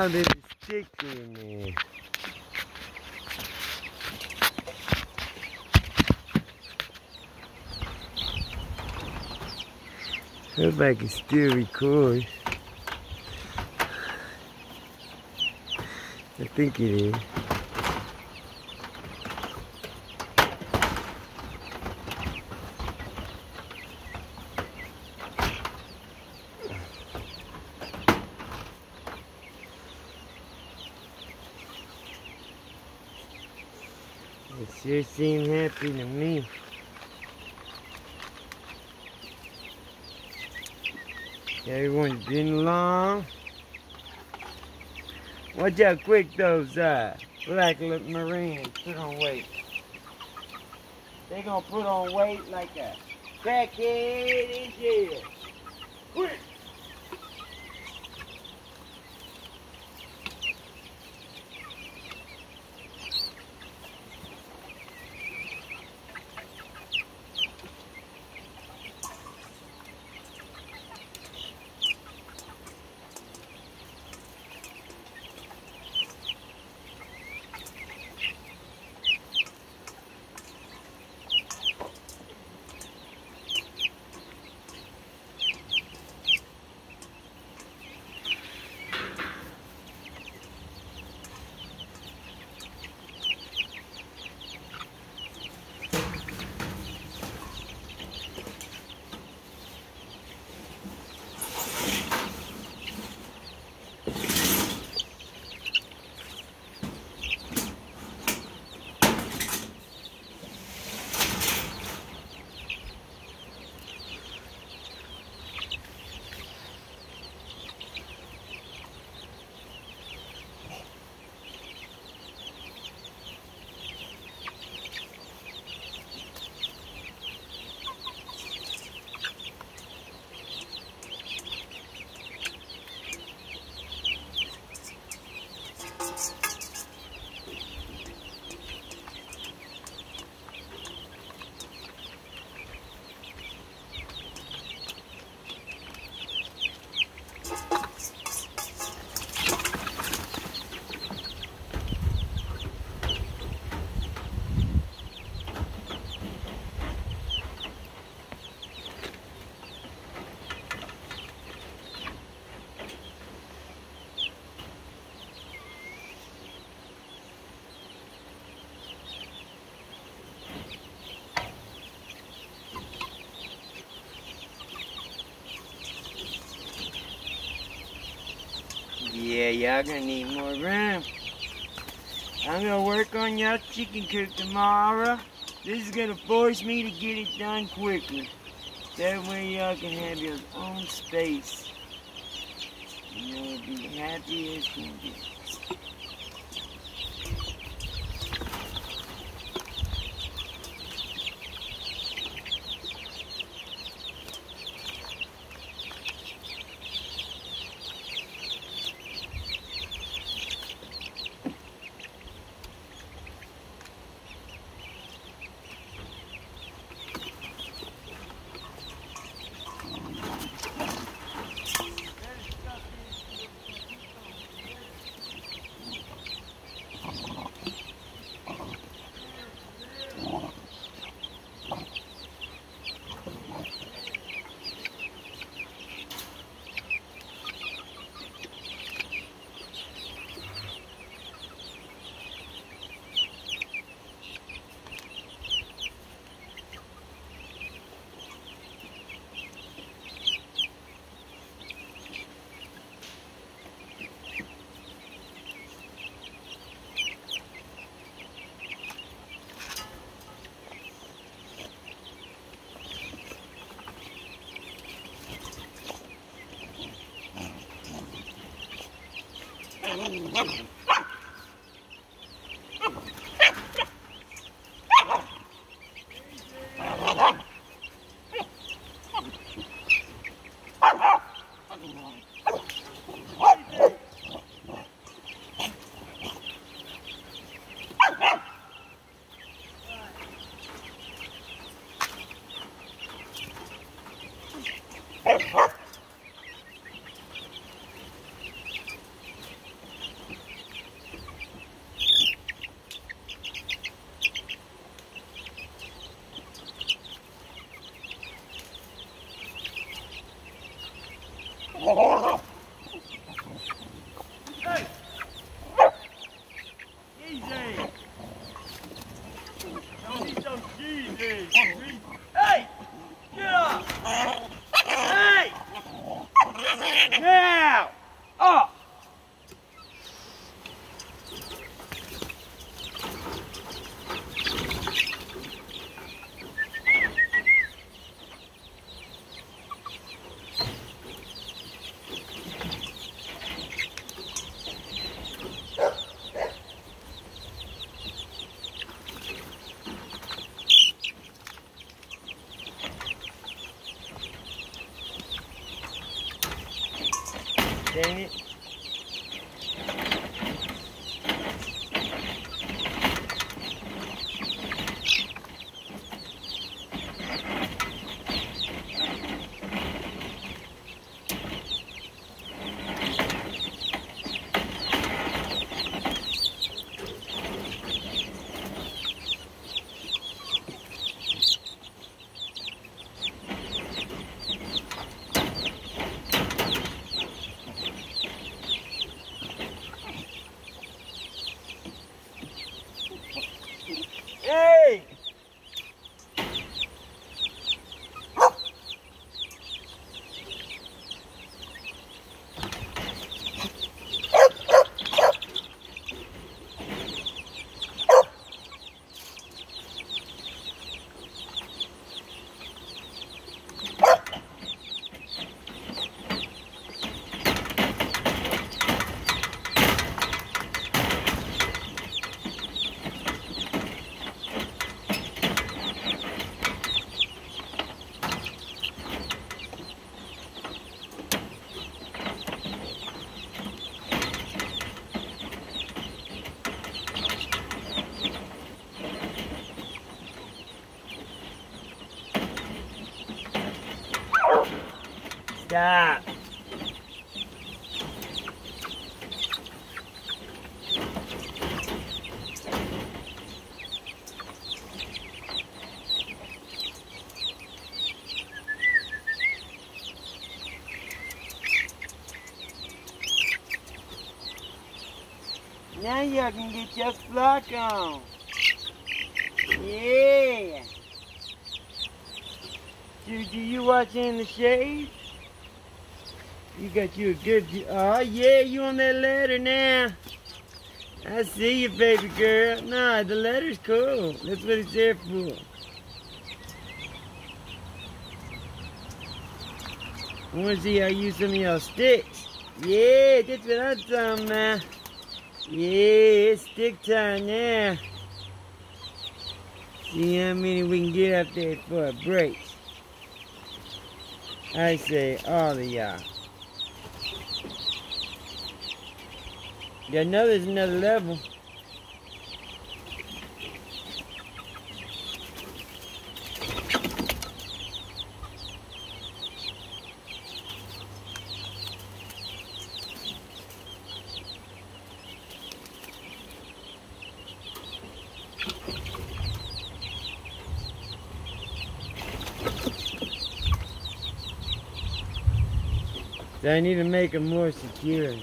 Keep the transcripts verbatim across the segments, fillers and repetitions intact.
Now there's a sticker in there. Looks like it still records. I think it is. It sure seemed happy to me. Everyone's been along. Watch how quick those uh, black Marans put on weight. They gonna put on weight like a crackhead in jail. Quick! Yeah, y'all gonna need more room. I'm gonna work on y'all chicken coop tomorrow. This is gonna force me to get it done quickly. That way y'all can have your own space. And you'll be happy as can be. eggs. Don't eat those cheese eggs. Hey! Get up! Hey! Now! Up! Dang it. Hey! Stop. Now y'all can get your flock on. Yeah. Do, do you watch in the shade? You got you a good view. Oh yeah, you on that ladder now. I see you, baby girl. Nah, the ladder's cool. That's what it's there for. I want to see how you use some of your sticks. Yeah, that's what I'm talking about. Yeah, it's stick time now. See how many we can get up there for a break. I say all of y'all. Yeah, I know there's another level. So I need to make them more secure.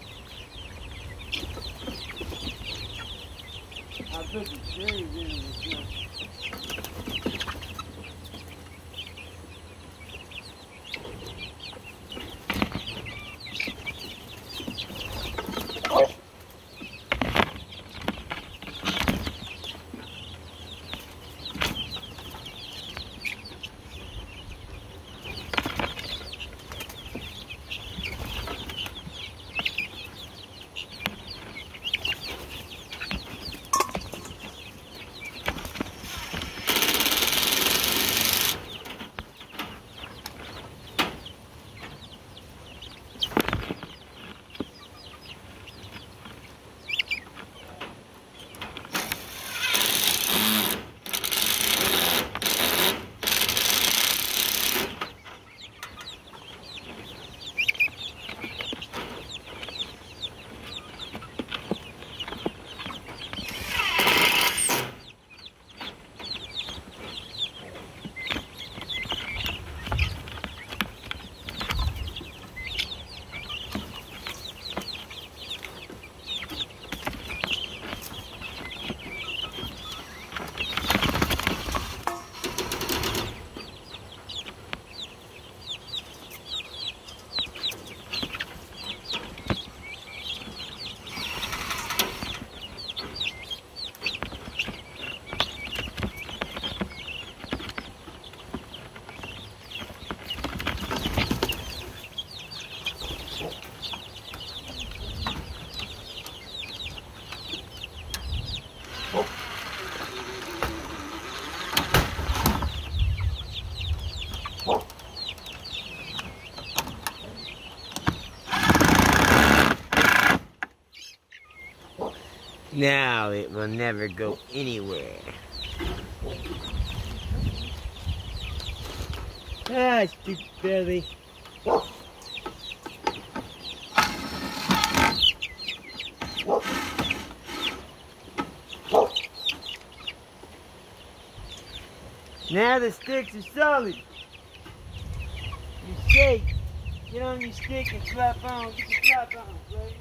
I put the cherries in this one. Now it will never go anywhere. Ah, stupid belly. Now the sticks are solid. You shake. Get on your stick and slap on. Get your slap on, buddy.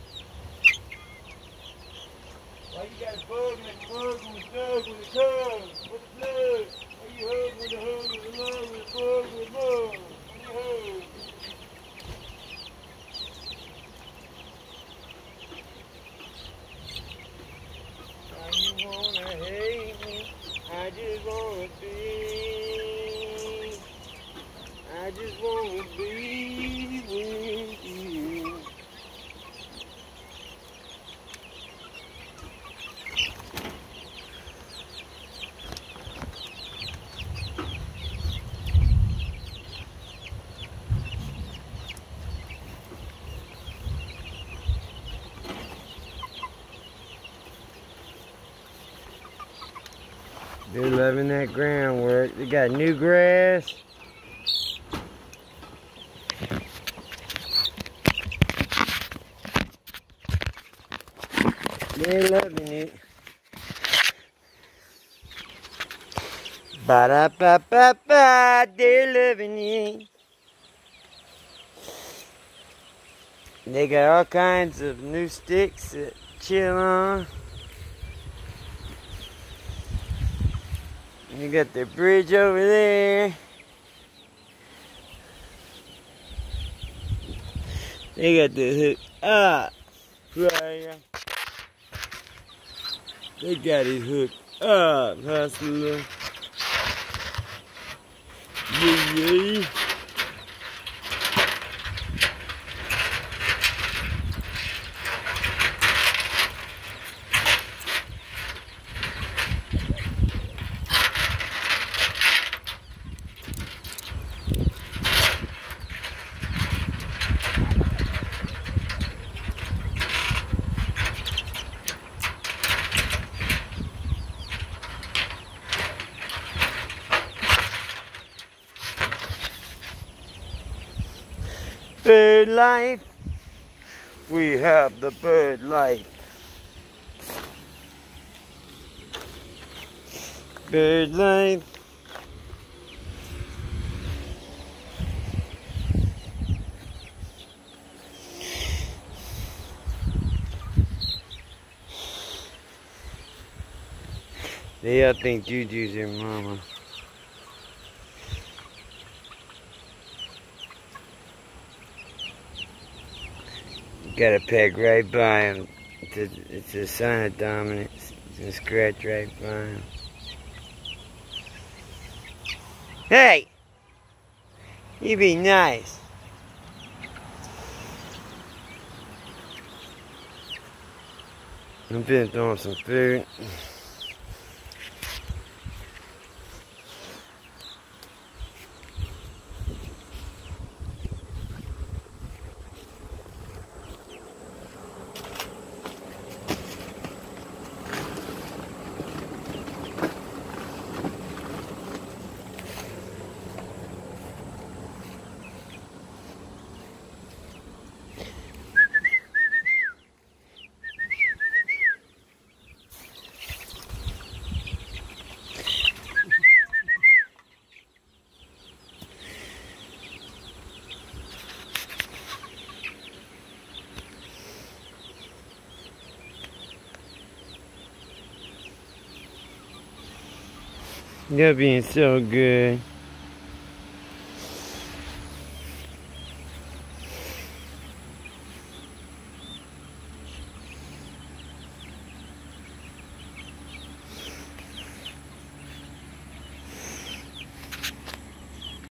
Why you got a bug like a bug with a dog with a tug with a plug? Why you hug with a hug with a love with a bug with a bug? Why you hug? Why you wanna hate me? I just wanna be. I just wanna be with you. They're loving that groundwork. They got new grass. They're loving it. Ba-da-ba-ba-ba, they're loving it. They got all kinds of new sticks to chill on. You got the bridge over there. They got the hook up. Right. They got it hooked up, hustler. Yeah, yeah. Bird life, we have the bird life. Bird life. They all think Juju's their mama. Got a peg right by him. It's a, it's a sign of dominance. It's a scratch right by him. Hey! You be nice. I'm finna throw him some food. You're being so good.